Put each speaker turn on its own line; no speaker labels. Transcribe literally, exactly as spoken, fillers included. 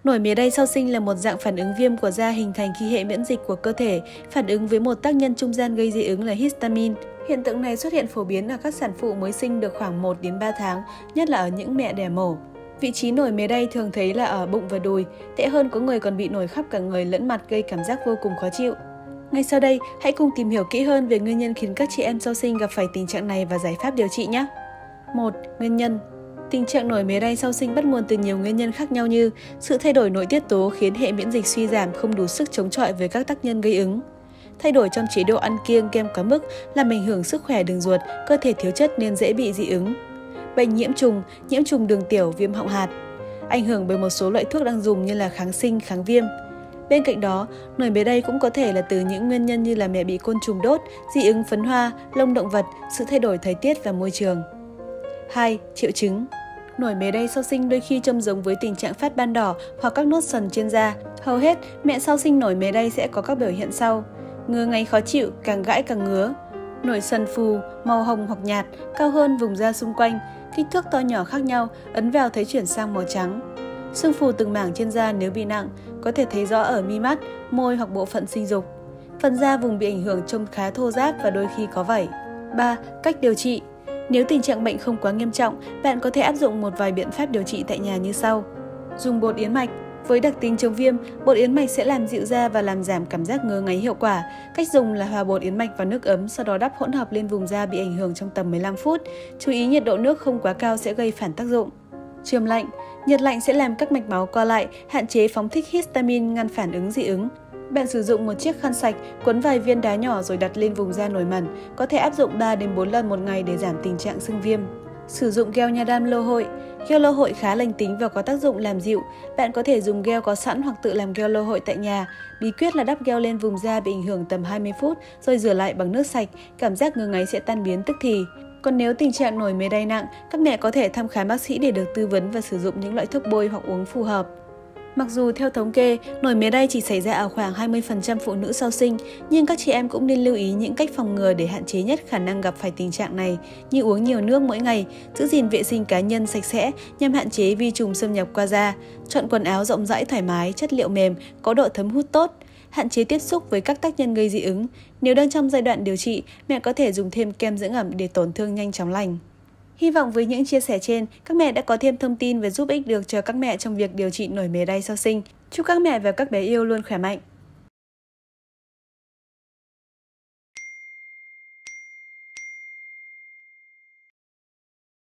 Nổi mề đay sau sinh là một dạng phản ứng viêm của da hình thành khi hệ miễn dịch của cơ thể phản ứng với một tác nhân trung gian gây dị ứng là histamine. Hiện tượng này xuất hiện phổ biến ở các sản phụ mới sinh được khoảng một đến ba tháng, nhất là ở những mẹ đẻ mổ. Vị trí nổi mề đay thường thấy là ở bụng và đùi, tệ hơn có người còn bị nổi khắp cả người lẫn mặt gây cảm giác vô cùng khó chịu. Ngay sau đây, hãy cùng tìm hiểu kỹ hơn về nguyên nhân khiến các chị em sau sinh gặp phải tình trạng này và giải pháp điều trị nhé. một. Nguyên nhân. Tình trạng nổi mề đay sau sinh bắt nguồn từ nhiều nguyên nhân khác nhau như sự thay đổi nội tiết tố khiến hệ miễn dịch suy giảm không đủ sức chống chọi với các tác nhân gây ứng. Thay đổi trong chế độ ăn kiêng kem quá mức làm ảnh hưởng sức khỏe đường ruột, cơ thể thiếu chất nên dễ bị dị ứng. Bệnh nhiễm trùng, nhiễm trùng đường tiểu, viêm họng hạt. Ảnh hưởng bởi một số loại thuốc đang dùng như là kháng sinh, kháng viêm. Bên cạnh đó, nổi mề đay cũng có thể là từ những nguyên nhân như là mẹ bị côn trùng đốt, dị ứng phấn hoa, lông động vật, sự thay đổi thời tiết và môi trường. hai. Triệu chứng. Nổi mề đay sau sinh đôi khi trông giống với tình trạng phát ban đỏ hoặc các nốt sần trên da. Hầu hết, mẹ sau sinh nổi mề đay sẽ có các biểu hiện sau: ngứa ngáy khó chịu, càng gãi càng ngứa, nổi sần phù, màu hồng hoặc nhạt, cao hơn vùng da xung quanh, kích thước to nhỏ khác nhau, ấn vào thấy chuyển sang màu trắng. Sưng phù từng mảng trên da nếu bị nặng, có thể thấy rõ ở mi mắt, môi hoặc bộ phận sinh dục. Phần da vùng bị ảnh hưởng trông khá thô ráp và đôi khi có vảy. ba. Cách điều trị. Nếu tình trạng bệnh không quá nghiêm trọng, bạn có thể áp dụng một vài biện pháp điều trị tại nhà như sau. Dùng bột yến mạch. Với đặc tính chống viêm, bột yến mạch sẽ làm dịu da và làm giảm cảm giác ngứa ngáy hiệu quả. Cách dùng là hòa bột yến mạch vào nước ấm, sau đó đắp hỗn hợp lên vùng da bị ảnh hưởng trong tầm mười lăm phút. Chú ý nhiệt độ nước không quá cao sẽ gây phản tác dụng. Chườm lạnh. Nhiệt lạnh sẽ làm các mạch máu co lại, hạn chế phóng thích histamine, ngăn phản ứng dị ứng. Bạn sử dụng một chiếc khăn sạch, quấn vài viên đá nhỏ rồi đặt lên vùng da nổi mẩn. Có thể áp dụng ba đến bốn lần một ngày để giảm tình trạng sưng viêm. Sử dụng gel nha đam lô hội. Gel lô hội khá lành tính và có tác dụng làm dịu. Bạn có thể dùng gel có sẵn hoặc tự làm gel lô hội tại nhà. Bí quyết là đắp gel lên vùng da bị ảnh hưởng tầm hai mươi phút rồi rửa lại bằng nước sạch, cảm giác ngứa ngáy sẽ tan biến tức thì. Còn nếu tình trạng nổi mề đay nặng, các mẹ có thể thăm khám bác sĩ để được tư vấn và sử dụng những loại thuốc bôi hoặc uống phù hợp. Mặc dù theo thống kê, nổi mề đay chỉ xảy ra ở khoảng hai mươi phần trăm phụ nữ sau sinh, nhưng các chị em cũng nên lưu ý những cách phòng ngừa để hạn chế nhất khả năng gặp phải tình trạng này, như uống nhiều nước mỗi ngày, giữ gìn vệ sinh cá nhân sạch sẽ nhằm hạn chế vi trùng xâm nhập qua da, chọn quần áo rộng rãi thoải mái, chất liệu mềm, có độ thấm hút tốt, hạn chế tiếp xúc với các tác nhân gây dị ứng. Nếu đang trong giai đoạn điều trị, mẹ có thể dùng thêm kem dưỡng ẩm để tổn thương nhanh chóng lành. Hy vọng với những chia sẻ trên, các mẹ đã có thêm thông tin và giúp ích được cho các mẹ trong việc điều trị nổi mề đay sau sinh. Chúc các mẹ và các bé yêu luôn khỏe mạnh!